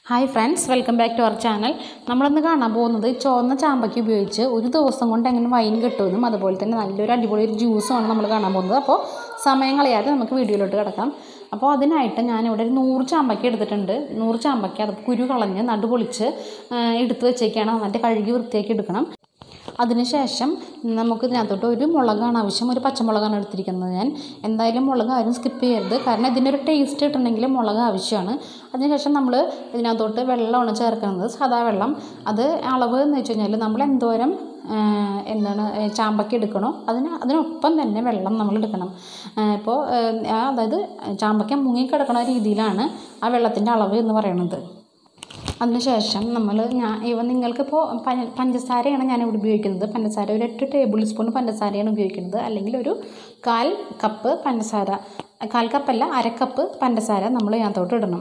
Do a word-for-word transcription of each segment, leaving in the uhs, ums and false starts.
Hi friends, welcome back to our channel. നമ്മളന്ന് കാണാൻ പോകുന്നത് ചുവന്ന ചാമ്പക്ക ഉപയോഗിച്ച് ഒരു ദിവസം കൊണ്ട് എങ്ങനെ വൈൻ കിട്ടുമെന്നും അതുപോലെ തന്നെ നല്ലൊരു അടിപൊളി ഒരു ജ്യൂസുമാണ് നമ്മൾ കാണാൻ പോകുന്നത്. അപ്പോൾ സമയം കളയാതെ നമുക്ക് വീഡിയോയിലോട്ട് കിടക്കാം. അപ്പോൾ അതിനായിട്ട് ഞാൻ ഇവിടെ ഒരു നൂറ് ചാമ്പക്ക എടുത്തിട്ടുണ്ട്. നൂറ് ചാമ്പക്ക അത് കുരു കളഞ്ഞ് നടുപൊളിച്ച് എടുത്ത് വെച്ചേക്കാണ്. നന്നായിട്ട് കഴുകി വൃത്തിയാക്കി എടുക്കണം. അതിനുശേഷം നമുക്ക് ഇതിനകത്തോട്ട് ഒരു മുളകാണ് ആവശ്യം. ഒരു പച്ചമുളകാണ് എടുത്തിരിക്കുന്നത് ഞാൻ. എന്തായാലും മുളക് ആരും സ്കിപ്പ് ചെയ്യരുത്, കാരണം ഇതിനൊരു ടേസ്റ്റ് കിട്ടണമെങ്കിൽ മുളക് ആവശ്യമാണ്. അതിനുശേഷം നമ്മൾ ഇതിനകത്തോട്ട് വെള്ളമാണ് ചേർക്കുന്നത്, സാധാ വെള്ളം. അത് അളവ് എന്ന് വെച്ച് കഴിഞ്ഞാൽ നമ്മൾ എന്തോരം എന്താണ് ചാമ്പക്ക എടുക്കണോ അതിന് അതിനൊപ്പം തന്നെ വെള്ളം നമ്മൾ എടുക്കണം. ഇപ്പോൾ അതായത് ചാമ്പക്ക മുങ്ങിക്കിടക്കണ രീതിയിലാണ് ആ വെള്ളത്തിൻ്റെ അളവ് എന്ന് പറയുന്നത്. അതിനുശേഷം നമ്മൾ ഞാൻ ഇവ നിങ്ങൾക്കിപ്പോൾ പഞ്ചസാരയാണ് ഞാനിവിടെ ഉപയോഗിക്കുന്നത്. പഞ്ചസാര ഒരു എട്ട് ടേബിൾ സ്പൂൺ പഞ്ചസാരയാണ് ഉപയോഗിക്കുന്നത്, അല്ലെങ്കിൽ ഒരു കാൽ കപ്പ് പഞ്ചസാര, കാൽ കപ്പല്ല അരക്കപ്പ് പഞ്ചസാര നമ്മൾ ഇതിനകത്തോട്ട് ഇടണം.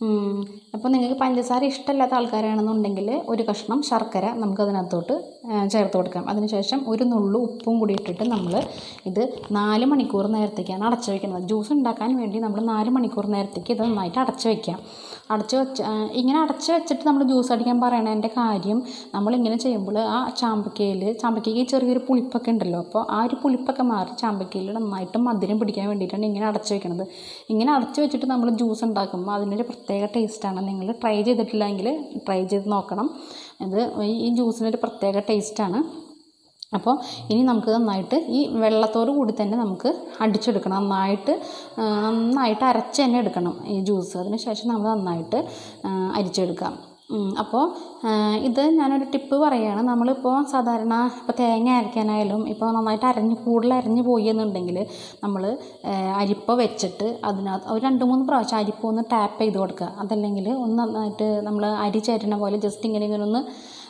അപ്പോൾ നിങ്ങൾക്ക് പഞ്ചസാര ഇഷ്ടമില്ലാത്ത ആൾക്കാരാണെന്നുണ്ടെങ്കിൽ ഒരു കഷ്ണം ശർക്കര നമുക്കതിനകത്തോട്ട് ചേർത്ത് കൊടുക്കാം. അതിനുശേഷം ഒരു നുള്ളു ഉപ്പും കൂടി ഇട്ടിട്ട് നമ്മൾ ഇത് നാല് മണിക്കൂർ നേരത്തേക്കാണ് അടച്ചു വയ്ക്കുന്നത്. ജ്യൂസ് ഉണ്ടാക്കാൻ വേണ്ടി നമ്മൾ നാല് മണിക്കൂർ നേരത്തേക്ക് ഇത് നന്നായിട്ട് അടച്ചു വയ്ക്കാം. അടച്ച് വെച്ച് ഇങ്ങനെ അടച്ച് വെച്ചിട്ട് നമ്മൾ ജ്യൂസ് അടിക്കാൻ പറയണതിൻ്റെ കാര്യം, നമ്മളിങ്ങനെ ചെയ്യുമ്പോൾ ആ ചാമ്പക്കയിൽ ചാമ്പക്കയ്ക്ക് ചെറിയൊരു പുളിപ്പൊക്കെ ഉണ്ടല്ലോ, അപ്പോൾ ആ ഒരു പുളിപ്പൊക്കെ മാറി ചാമ്പക്കയിൽ നന്നായിട്ട് മധുരം പിടിക്കാൻ വേണ്ടിയിട്ടാണ് ഇങ്ങനെ അടച്ച് വെക്കുന്നത്. ഇങ്ങനെ അടച്ച് വെച്ചിട്ട് നമ്മൾ ജ്യൂസ് ഉണ്ടാക്കുമ്പോൾ അതിനൊരു പ്രത്യേക ടേസ്റ്റാണ്. നിങ്ങൾ ട്രൈ ചെയ്തിട്ടില്ലെങ്കിൽ ട്രൈ ചെയ്ത് നോക്കണം. ഇത് ഈ ജ്യൂസിനൊരു പ്രത്യേക ടേസ്റ്റാണ്. അപ്പോൾ ഇനി നമുക്ക് നന്നായിട്ട് ഈ വെള്ളത്തോട് കൂടി തന്നെ നമുക്ക് അടിച്ചെടുക്കണം. നന്നായിട്ട് നന്നായിട്ട് അരച്ച് തന്നെ എടുക്കണം ഈ ജ്യൂസ്. അതിന് ശേഷം നമ്മൾ നന്നായിട്ട് അരിച്ചെടുക്കാം. അപ്പോൾ ഇത് ഞാനൊരു ടിപ്പ് പറയുകയാണ്. നമ്മളിപ്പോൾ സാധാരണ ഇപ്പോൾ തേങ്ങ അരയ്ക്കാനായാലും ഇപ്പോൾ നന്നായിട്ട് അരഞ്ഞ് കൂടുതൽ അരഞ്ഞ് പോയി എന്നുണ്ടെങ്കിൽ നമ്മൾ അരിപ്പ വെച്ചിട്ട് അതിനകത്ത് ഒരു രണ്ട് മൂന്ന് പ്രാവശ്യം അരിപ്പ ഒന്ന് ടാപ്പ് ചെയ്ത് കൊടുക്കുക. അതല്ലെങ്കിൽ ഒന്ന് നന്നായിട്ട് നമ്മൾ അരി ചേരുന്ന പോലെ ജസ്റ്റ് ഇങ്ങനെ ഇങ്ങനെ ഒന്ന്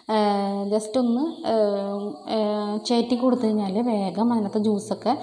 ജസ്റ്റ് ഒന്ന് ചേറ്റി കൊടുത്തു കഴിഞ്ഞാൽ വേഗം അതിനകത്ത് ജ്യൂസൊക്കെ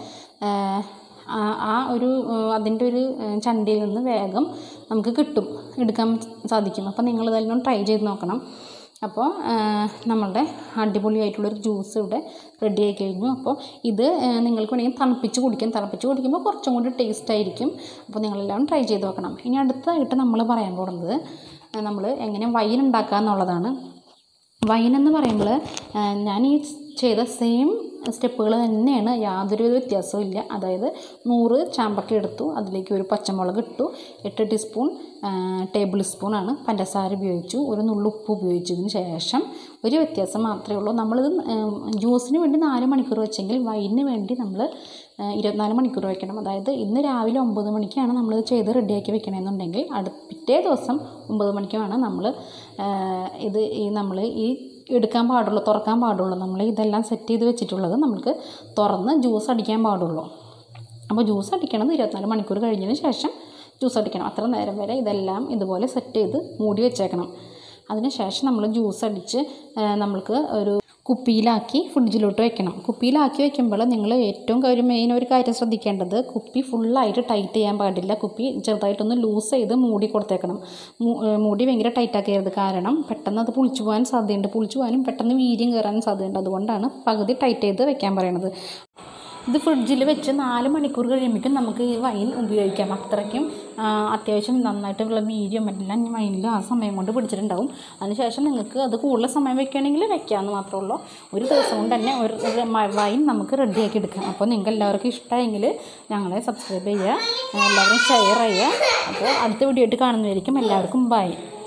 ആ ഒരു അതിൻ്റെ ഒരു ചണ്ടിയിൽ നിന്ന് വേഗം നമുക്ക് കിട്ടും, എടുക്കാൻ സാധിക്കും. അപ്പോൾ നിങ്ങളിതെല്ലാം ട്രൈ ചെയ്ത് നോക്കണം. അപ്പോൾ നമ്മളുടെ അടിപൊളിയായിട്ടുള്ളൊരു ജ്യൂസ് ഇവിടെ റെഡി ആയി കഴിഞ്ഞു. അപ്പോൾ ഇത് നിങ്ങൾക്ക് വേണമെങ്കിൽ തണുപ്പിച്ച് കുടിക്കാം. തണുപ്പിച്ച് കുടിക്കുമ്പോൾ കുറച്ചും കൂടി ടേസ്റ്റ് ആയിരിക്കും. അപ്പോൾ നിങ്ങളെല്ലാം ട്രൈ ചെയ്ത് നോക്കണം. ഇനി അടുത്തതായിട്ട് നമ്മൾ പറയാൻ പോകുന്നത് നമ്മൾ എങ്ങനെ വൈൻ ഉണ്ടാക്കുക എന്നുള്ളതാണ്. വൈൻ എന്ന് പറയുമ്പോൾ ഞാൻ ഈ ചെയ്ത സെയിം സ്റ്റെപ്പുകൾ തന്നെയാണ്, യാതൊരു വ്യത്യാസവും ഇല്ല. അതായത് നൂറ് ചാമ്പക്ക എടുത്തു, അതിലേക്ക് ഒരു പച്ചമുളക് ഇട്ടു, എട്ട് ടീസ്പൂൺ ടേബിൾ സ്പൂണാണ് പഞ്ചസാര ഉപയോഗിച്ചു, ഒരു നുള്ളുപ്പ് ഉപയോഗിച്ചതിന് ശേഷം ഒരു വ്യത്യാസം മാത്രമേ ഉള്ളൂ. നമ്മളിത് ജ്യൂസിന് വേണ്ടി നാല് മണിക്കൂർ വെച്ചെങ്കിൽ വൈനിന് വേണ്ടി നമ്മൾ ഇരുപത്തിനാല് മണിക്കൂർ വയ്ക്കണം. അതായത് ഇന്ന് രാവിലെ ഒമ്പത് മണിക്കാണ് നമ്മളിത് ചെയ്ത് റെഡിയാക്കി വെക്കണമെന്നുണ്ടെങ്കിൽ അടുത്ത പിറ്റേ ദിവസം ഒമ്പത് മണിക്കാണ് നമ്മൾ ഇത് ഈ നമ്മൾ ഈ എടുക്കാൻ പാടുള്ളൂ, തുറക്കാൻ പാടുള്ളൂ. നമ്മൾ ഇതെല്ലാം സെറ്റ് ചെയ്ത് വെച്ചിട്ടുള്ളത് നമുക്ക് തുറന്ന് ജ്യൂസ് അടിക്കാൻ പാടുള്ളൂ. അപ്പോൾ ജ്യൂസ് അടിക്കണത് ഇരുപത്തിനാല് മണിക്കൂർ കഴിഞ്ഞതിന് ശേഷം ജ്യൂസ് അടിക്കണം. അത്ര നേരം വരെ ഇതെല്ലാം ഇതുപോലെ സെറ്റ് ചെയ്ത് മൂടി വെച്ചേക്കണം. അതിന് ശേഷം നമ്മൾ ജ്യൂസ് അടിച്ച് നമ്മൾക്ക് ഒരു കുപ്പിയിലാക്കി ഫ്രിഡ്ജിലോട്ട് വെക്കണം. കുപ്പിയിലാക്കി വെക്കുമ്പോൾ നിങ്ങൾ ഏറ്റവും ഒരു മെയിൻ ഒരു കാര്യം ശ്രദ്ധിക്കേണ്ടത്, കുപ്പി ഫുള്ളായിട്ട് ടൈറ്റ് ചെയ്യാൻ പാടില്ല. കുപ്പി ചെറുതായിട്ടൊന്ന് ലൂസ് ചെയ്ത് മൂടി കൊടുത്തേക്കണം. മൂടി ഭയങ്കര ടൈറ്റാക്കരുത്, കാരണം പെട്ടെന്ന് അത് പുളിച്ചു പോകാൻ സാധ്യതയുണ്ട്. പുളിച്ചു പോകാനും പെട്ടെന്ന് വീര്യം കയറാനും സാധ്യതയുണ്ട്. അതുകൊണ്ടാണ് പകുതി ടൈറ്റ് ചെയ്ത് വെക്കാൻ പറയുന്നത്. ഇത് ഫ്രിഡ്ജിൽ വെച്ച് നാല് മണിക്കൂർ കഴിയുമ്പോഴേക്കും നമുക്ക് ഈ വൈൻ ഉപയോഗിക്കാം. അത്രയ്ക്കും അത്യാവശ്യം നന്നായിട്ടുള്ള വീര്യം എല്ലാം വൈനിൽ ആ സമയം കൊണ്ട് പിടിച്ചിട്ടുണ്ടാവും. അതിനുശേഷം നിങ്ങൾക്ക് അത് കൂടുതൽ സമയം വെക്കുകയാണെങ്കിൽ വെക്കാമെന്ന് മാത്രമേ ഉള്ളൂ. ഒരു ദിവസം കൊണ്ട് തന്നെ ഒരു വൈൻ നമുക്ക് റെഡിയാക്കി എടുക്കാം. അപ്പോൾ നിങ്ങൾക്ക് എല്ലാവർക്കും ഇഷ്ടമായെങ്കിൽ ഞങ്ങളെ സബ്സ്ക്രൈബ് ചെയ്യുക, എല്ലാവരും ഷെയർ ചെയ്യുക. അപ്പോൾ അടുത്ത വീഡിയോ ആയിട്ട് കാണുന്നതായിരിക്കും. എല്ലാവർക്കും ബൈ.